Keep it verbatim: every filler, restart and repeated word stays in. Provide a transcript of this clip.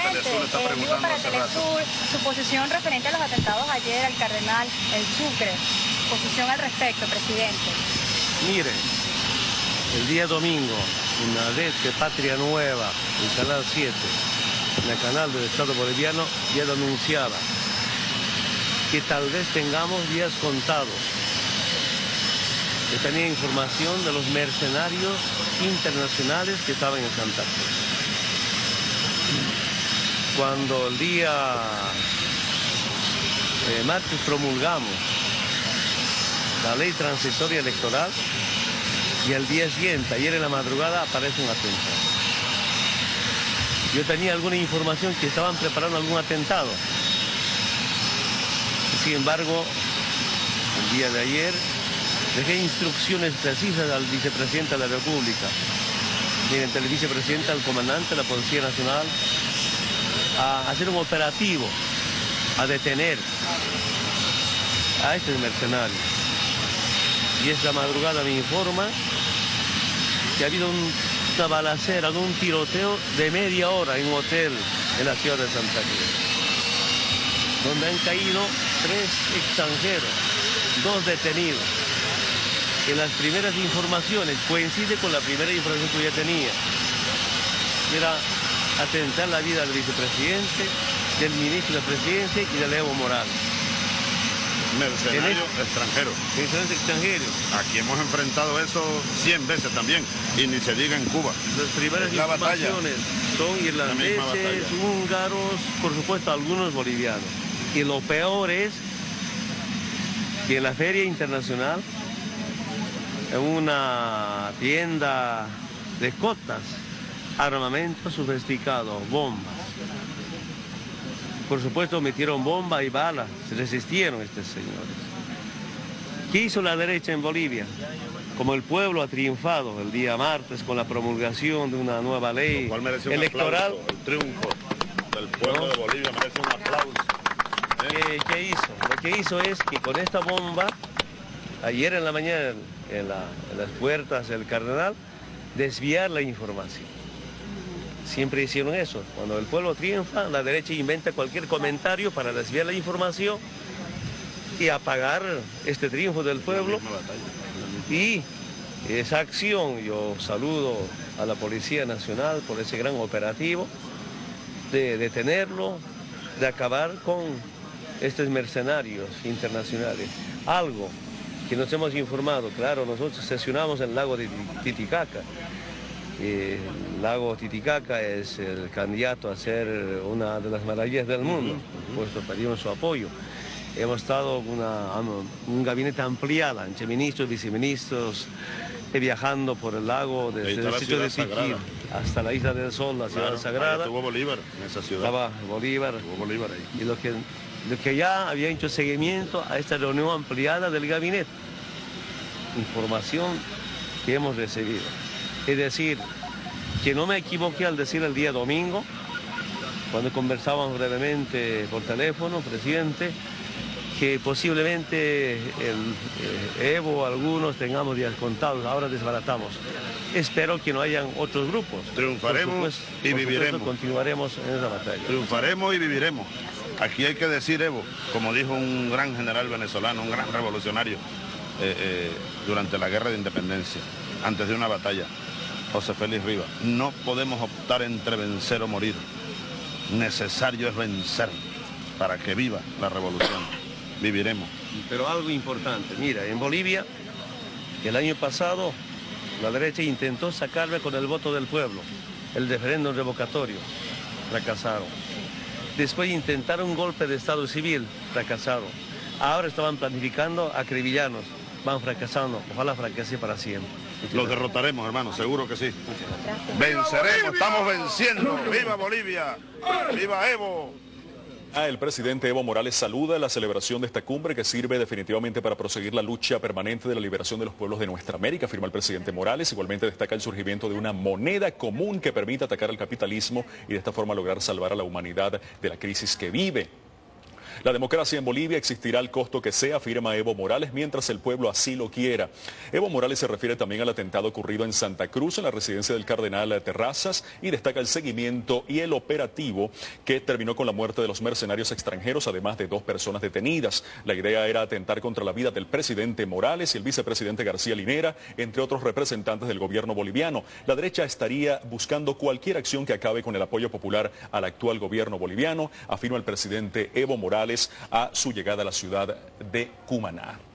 Presidente, eh, digo para Telesur, su posición referente a los atentados ayer al cardenal El Sucre, posición al respecto, presidente. Mire, el día domingo, una vez que Patria Nueva, el canal siete, en el canal del Estado boliviano, ya lo anunciaba, que tal vez tengamos días contados. Yo tenía información de los mercenarios internacionales que estaban en Santa Cruz. Cuando el día eh, martes promulgamos la ley transitoria electoral y al día siguiente, ayer en la madrugada, aparece un atentado. Yo tenía alguna información que estaban preparando algún atentado. Sin embargo, el día de ayer dejé instrucciones precisas al vicepresidente de la República, mediante el vicepresidente, al comandante de la Policía Nacional, a hacer un operativo, a detener a estos mercenarios. Y esta madrugada me informa que ha habido un, una balacera, un tiroteo de media hora en un hotel en la ciudad de Santa Cruz, donde han caído tres extranjeros, dos detenidos. En las primeras informaciones, coincide con la primera información que yo tenía, era atentar la vida del vicepresidente, del ministro de la Presidencia y de Evo Morales. Mercenarios extranjeros. Mercenarios extranjeros. Aquí hemos enfrentado eso cien veces también, y ni se diga en Cuba. Las primeras la informaciones batalla. son irlandeses, húngaros, por supuesto algunos bolivianos. Y lo peor es que en la Feria Internacional, en una tienda de cotas, armamento sofisticado, bombas. Por supuesto metieron bomba y balas, se resistieron estos señores. ¿Qué hizo la derecha en Bolivia? Como el pueblo ha triunfado el día martes con la promulgación de una nueva ley Lo cual merece un electoral. aplauso. El triunfo del pueblo ¿no? de Bolivia merece un aplauso. ¿Eh? ¿Qué, ¿Qué hizo? Lo que hizo es que con esta bomba, ayer en la mañana, en, la, en las puertas del Cardenal, desviar la información. Siempre hicieron eso. Cuando el pueblo triunfa, la derecha inventa cualquier comentario para desviar la información y apagar este triunfo del pueblo. Y esa acción, yo saludo a la Policía Nacional por ese gran operativo de detenerlo, de acabar con estos mercenarios internacionales. Algo que nos hemos informado, claro, nosotros sesionamos el lago de Titicaca. El lago Titicaca es el candidato a ser una de las maravillas del mundo, por eso pedimos su apoyo. Hemos estado con una, un gabinete ampliado entre ministros, viceministros, viajando por el lago desde el sitio de Piquín hasta la Isla del Sol, la ciudad claro, sagrada. Estuvo Bolívar en esa ciudad. Estaba Bolívar. Estuvo Bolívar ahí. Y lo que, lo que ya había hecho seguimiento a esta reunión ampliada del gabinete. Información que hemos recibido. Es decir, que no me equivoqué al decir el día domingo, cuando conversábamos brevemente por teléfono, presidente, que posiblemente el eh, Evo o algunos tengamos días contados, ahora desbaratamos. Espero que no hayan otros grupos. Triunfaremos supuesto, y viviremos. Supuesto, continuaremos en esa batalla. Triunfaremos y viviremos. Aquí hay que decir, Evo, como dijo un gran general venezolano, un gran revolucionario, eh, eh, durante la guerra de independencia, antes de una batalla, José Félix Rivas, no podemos optar entre vencer o morir. Necesario es vencer para que viva la revolución. Viviremos. Pero algo importante, mira, en Bolivia, el año pasado, la derecha intentó sacarme con el voto del pueblo, el referéndum revocatorio, fracasaron. Después intentaron un golpe de Estado civil, fracasaron. Ahora estaban planificando acribillarnos, van fracasando, ojalá fracase para siempre. Los derrotaremos, hermano, seguro que sí. Venceremos, estamos venciendo. ¡Viva Bolivia! ¡Viva Evo! El presidente Evo Morales saluda la celebración de esta cumbre que sirve definitivamente para proseguir la lucha permanente de la liberación de los pueblos de nuestra América, afirma el presidente Morales. Igualmente destaca el surgimiento de una moneda común que permita atacar al capitalismo y de esta forma lograr salvar a la humanidad de la crisis que vive. La democracia en Bolivia existirá al costo que sea, afirma Evo Morales, mientras el pueblo así lo quiera. Evo Morales se refiere también al atentado ocurrido en Santa Cruz, en la residencia del cardenal Terrazas, y destaca el seguimiento y el operativo que terminó con la muerte de los mercenarios extranjeros, además de dos personas detenidas. La idea era atentar contra la vida del presidente Morales y el vicepresidente García Linera, entre otros representantes del gobierno boliviano. La derecha estaría buscando cualquier acción que acabe con el apoyo popular al actual gobierno boliviano, afirma el presidente Evo Morales a su llegada a la ciudad de Cumaná.